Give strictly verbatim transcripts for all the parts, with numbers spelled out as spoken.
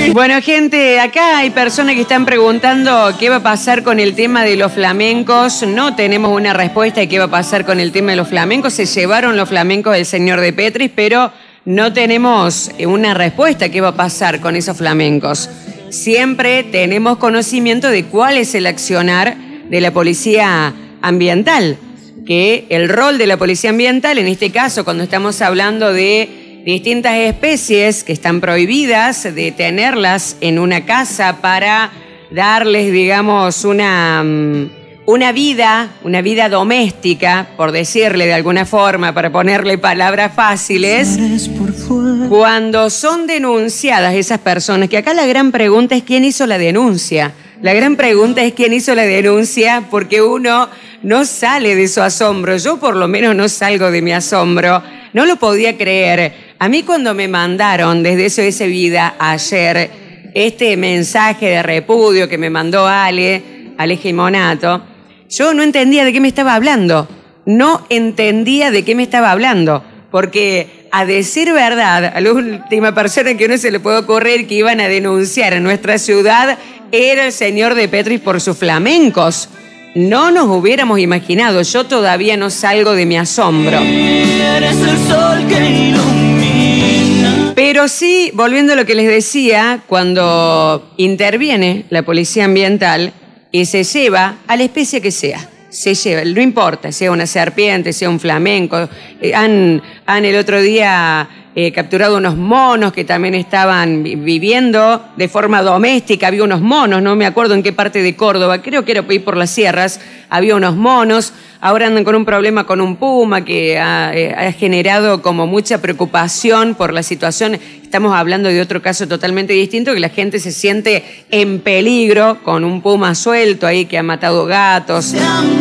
Bueno, gente, acá hay personas que están preguntando qué va a pasar con el tema de los flamencos. No tenemos una respuesta de qué va a pasar con el tema de los flamencos. Se llevaron los flamencos del señor de Petris, pero no tenemos una respuesta de qué va a pasar con esos flamencos. Siempre tenemos conocimiento de cuál es el accionar de la policía ambiental, que el rol de la policía ambiental, en este caso, cuando estamos hablando de distintas especies que están prohibidas de tenerlas en una casa para darles, digamos, una, una vida, una vida doméstica, por decirle de alguna forma, para ponerle palabras fáciles, cuando son denunciadas esas personas, que acá la gran pregunta es quién hizo la denuncia. La gran pregunta es quién hizo la denuncia, porque uno no sale de su asombro. Yo por lo menos no salgo de mi asombro. No lo podía creer. A mí cuando me mandaron desde S O S Vida ayer este mensaje de repudio que me mandó Ale, Ale Gimonato, yo no entendía de qué me estaba hablando. No entendía de qué me estaba hablando. Porque a decir verdad, a la última persona que uno se le puede ocurrir que iban a denunciar en nuestra ciudad era el señor de Petris por sus flamencos. No nos hubiéramos imaginado. Yo todavía no salgo de mi asombro. Eres el sol que ilumina. Pero sí, volviendo a lo que les decía, cuando interviene la policía ambiental y se lleva a la especie que sea, se lleva, no importa, sea una serpiente, sea un flamenco, eh, han, han el otro día eh, capturado unos monos que también estaban viviendo de forma doméstica, había unos monos, no me acuerdo en qué parte de Córdoba, creo que era ahí por las sierras, había unos monos, ahora andan con un problema con un puma que ha, eh, ha generado como mucha preocupación por la situación. Estamos hablando de otro caso totalmente distinto, que la gente se siente en peligro con un puma suelto ahí que ha matado gatos.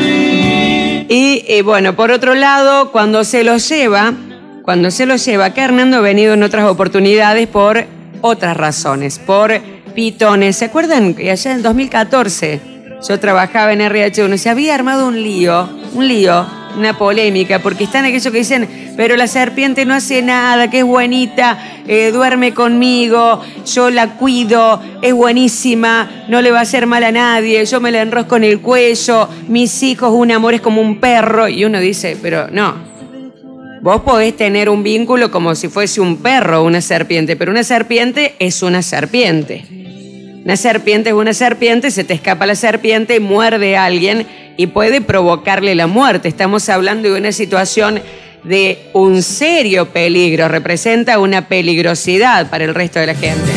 Y eh, bueno, por otro lado, cuando se lo lleva, cuando se lo lleva, acá Hernando ha venido en otras oportunidades por otras razones, por pitones. ¿Se acuerdan que allá en dos mil catorce yo trabajaba en R H uno? Se había armado un lío, un lío, una polémica, porque están aquellos que dicen, pero la serpiente no hace nada, que es buenita, eh, duerme conmigo, yo la cuido, es buenísima, no le va a hacer mal a nadie, yo me la enrosco en el cuello, mis hijos, un amor, es como un perro. Y uno dice, pero no, vos podés tener un vínculo como si fuese un perro o una serpiente, pero una serpiente es una serpiente. Una serpiente es una serpiente, se te escapa la serpiente, muerde a alguien y puede provocarle la muerte. Estamos hablando de una situación de un serio peligro, representa una peligrosidad para el resto de la gente.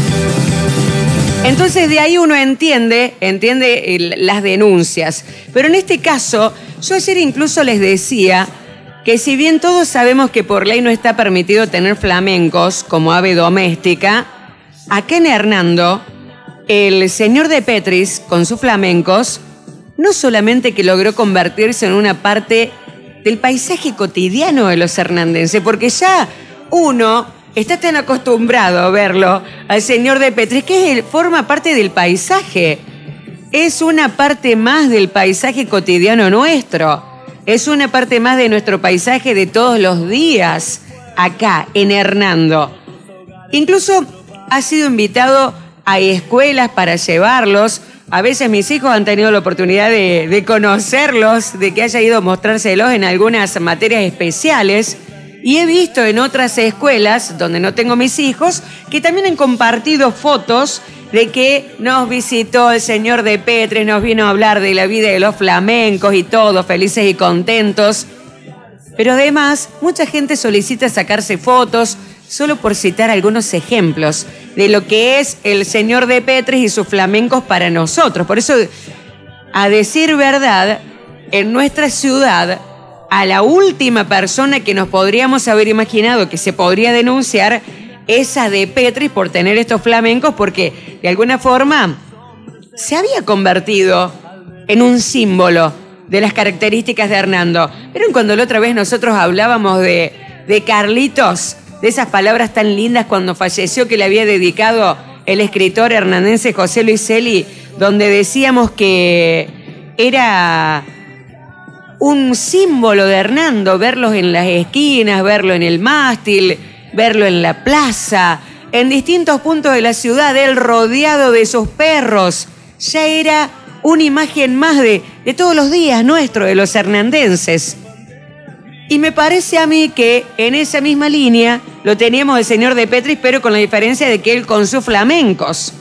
Entonces de ahí uno entiende, entiende el, las denuncias. Pero en este caso, yo ayer incluso les decía que si bien todos sabemos que por ley no está permitido tener flamencos como ave doméstica, acá en Hernando, el señor de Petris, con sus flamencos, no solamente que logró convertirse en una parte del paisaje cotidiano de los hernandenses, porque ya uno está tan acostumbrado a verlo, al señor de Petris, que es, forma parte del paisaje. Es una parte más del paisaje cotidiano nuestro. Es una parte más de nuestro paisaje de todos los días, acá, en Hernando. Incluso ha sido invitado a escuelas para llevarlos. A veces mis hijos han tenido la oportunidad de, de conocerlos, de que haya ido a mostrárselos en algunas materias especiales. Y he visto en otras escuelas, donde no tengo mis hijos, que también han compartido fotos de que nos visitó el señor de Petris, nos vino a hablar de la vida de los flamencos y todos felices y contentos. Pero además, mucha gente solicita sacarse fotos, solo por citar algunos ejemplos de lo que es el señor de Petris y sus flamencos para nosotros. Por eso, a decir verdad, en nuestra ciudad, a la última persona que nos podríamos haber imaginado que se podría denunciar es a de Petris por tener estos flamencos, porque de alguna forma se había convertido en un símbolo de las características de Hernando. ¿Vieron cuando la otra vez nosotros hablábamos de, de Carlitos? De esas palabras tan lindas cuando falleció que le había dedicado el escritor hernandense José Luis Celi, donde decíamos que era un símbolo de Hernando, verlos en las esquinas, verlo en el mástil, verlo en la plaza, en distintos puntos de la ciudad, él rodeado de sus perros. Ya era una imagen más de, de todos los días nuestro, de los hernandenses. Y me parece a mí que en esa misma línea lo teníamos el señor de Petris, pero con la diferencia de que él con sus flamencos.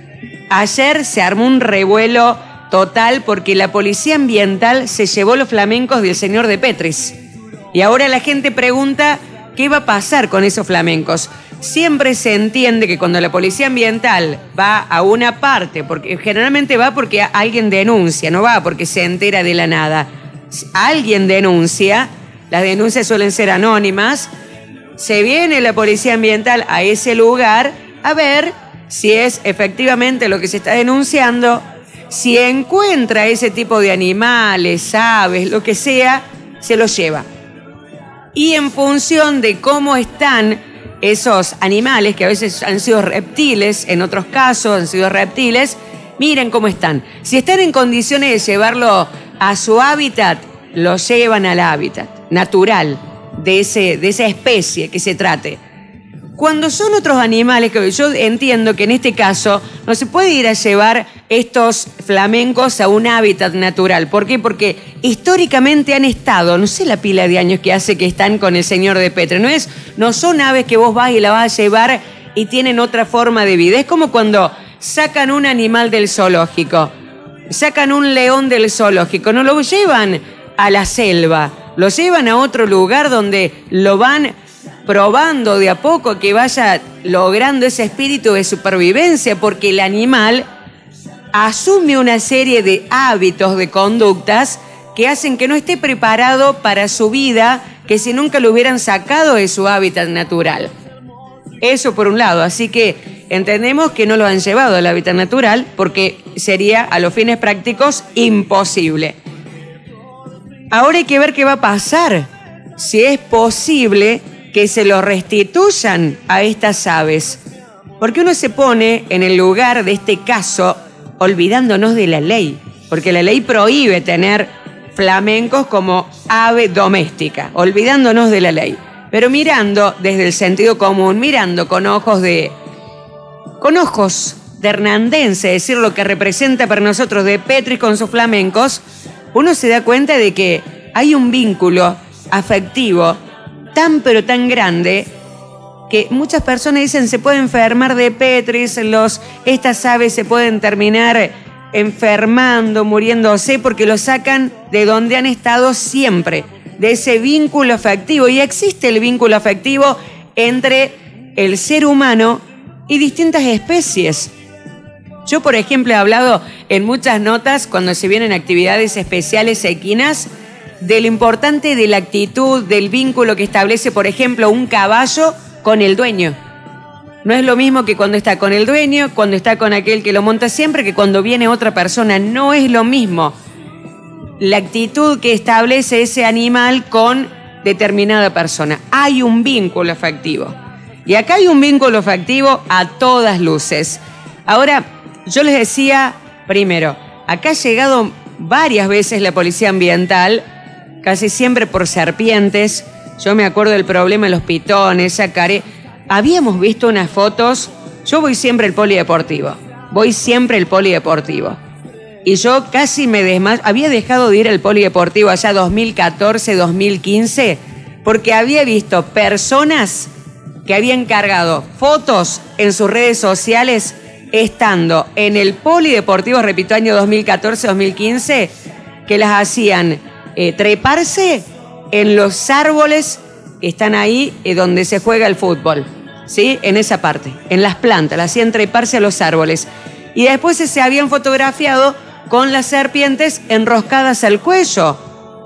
Ayer se armó un revuelo total porque la policía ambiental se llevó los flamencos del señor de Petris. Y ahora la gente pregunta qué va a pasar con esos flamencos. Siempre se entiende que cuando la policía ambiental va a una parte, porque generalmente va porque alguien denuncia, no va porque se entera de la nada. Alguien denuncia, las denuncias suelen ser anónimas, se viene la policía ambiental a ese lugar a ver si es efectivamente lo que se está denunciando. Si encuentra ese tipo de animales, aves, lo que sea, se los lleva. Y en función de cómo están esos animales, que a veces han sido reptiles, en otros casos han sido reptiles, miren cómo están. Si están en condiciones de llevarlo a su hábitat, lo llevan al hábitat natural de, ese, de esa especie que se trate. Cuando son otros animales, que yo entiendo que en este caso no se puede ir a llevar estos flamencos a un hábitat natural. ¿Por qué? Porque históricamente han estado, no sé la pila de años que hace que están con el señor de Petris. No, es, no son aves que vos vas y la vas a llevar y tienen otra forma de vida. Es como cuando sacan un animal del zoológico, sacan un león del zoológico, no lo llevan a la selva, lo llevan a otro lugar donde lo van probando de a poco, que vaya logrando ese espíritu de supervivencia, porque el animal asume una serie de hábitos, de conductas que hacen que no esté preparado para su vida, que si nunca lo hubieran sacado de su hábitat natural. Eso por un lado, así que entendemos que no lo han llevado al hábitat natural porque sería a los fines prácticos imposible. Ahora hay que ver qué va a pasar, si es posible que se lo restituyan a estas aves. Porque uno se pone en el lugar de este caso olvidándonos de la ley, porque la ley prohíbe tener flamencos como ave doméstica, olvidándonos de la ley. Pero mirando desde el sentido común, mirando con ojos de, con ojos de hernandense, es decir, lo que representa para nosotros de Petris con sus flamencos, uno se da cuenta de que hay un vínculo afectivo tan pero tan grande que muchas personas dicen se puede enfermar de Petris, los, estas aves se pueden terminar enfermando, muriéndose, porque lo sacan de donde han estado siempre, de ese vínculo afectivo. Y existe el vínculo afectivo entre el ser humano y distintas especies. Yo, por ejemplo, he hablado en muchas notas, cuando se vienen actividades especiales equinas, de lo importante de la actitud, del vínculo que establece, por ejemplo, un caballo con el dueño. No es lo mismo que cuando está con el dueño, cuando está con aquel que lo monta siempre, que cuando viene otra persona. No es lo mismo la actitud que establece ese animal con determinada persona. Hay un vínculo afectivo. Y acá hay un vínculo afectivo a todas luces. Ahora, yo les decía, primero, acá ha llegado varias veces la policía ambiental, casi siempre por serpientes. Yo me acuerdo del problema de los pitones, yacaré. Habíamos visto unas fotos. Yo voy siempre al polideportivo. Voy siempre al polideportivo. Y yo casi me desmayo. Había dejado de ir al polideportivo allá dos mil catorce, dos mil quince, porque había visto personas que habían cargado fotos en sus redes sociales estando en el polideportivo, repito, año dos mil catorce, dos mil quince, que las hacían eh, treparse en los árboles que están ahí eh, donde se juega el fútbol, ¿sí? En esa parte, en las plantas, las hacían treparse a los árboles. Y después se habían fotografiado con las serpientes enroscadas al cuello.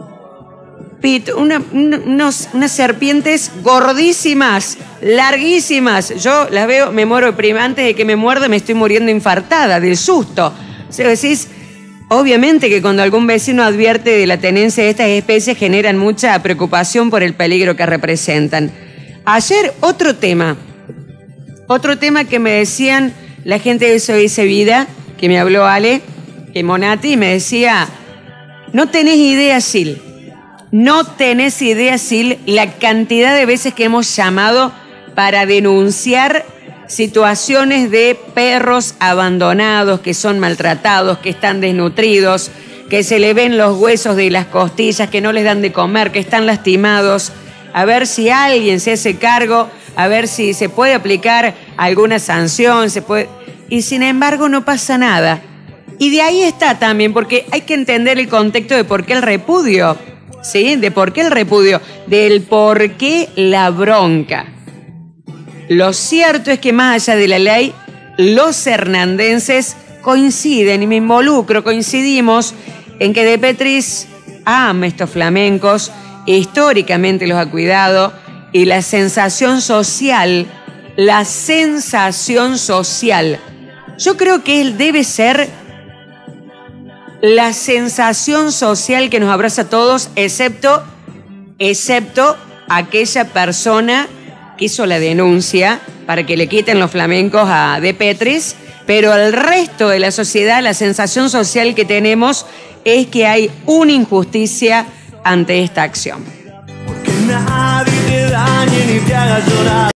Pit, una, unos, unas serpientes gordísimas, larguísimas. Yo las veo, me muero de prima. Antes de que me muerda me estoy muriendo infartada del susto. O sea, decís, obviamente que cuando algún vecino advierte de la tenencia de estas especies generan mucha preocupación por el peligro que representan. Ayer otro tema, otro tema que me decían la gente de Eso Dice Vida, que me habló Ale, que Monati, me decía, no tenés idea, Sil. No tenés idea, Sil, la cantidad de veces que hemos llamado para denunciar situaciones de perros abandonados que son maltratados, que están desnutridos, que se le ven los huesos de las costillas, que no les dan de comer, que están lastimados. A ver si alguien se hace cargo, a ver si se puede aplicar alguna sanción, se puede... Y sin embargo no pasa nada. Y de ahí está también, porque hay que entender el contexto de por qué el repudio, ¿sí? De por qué el repudio, del por qué la bronca. Lo cierto es que más allá de la ley, los hernandenses coinciden, y me involucro, coincidimos en que De Petris ama estos flamencos, históricamente los ha cuidado, y la sensación social, la sensación social, yo creo que él debe ser la sensación social que nos abraza a todos, excepto, excepto aquella persona que hizo la denuncia para que le quiten los flamencos a De Petris, pero el resto de la sociedad, la sensación social que tenemos es que hay una injusticia ante esta acción. Porque nadie te dañe ni te haga llorar.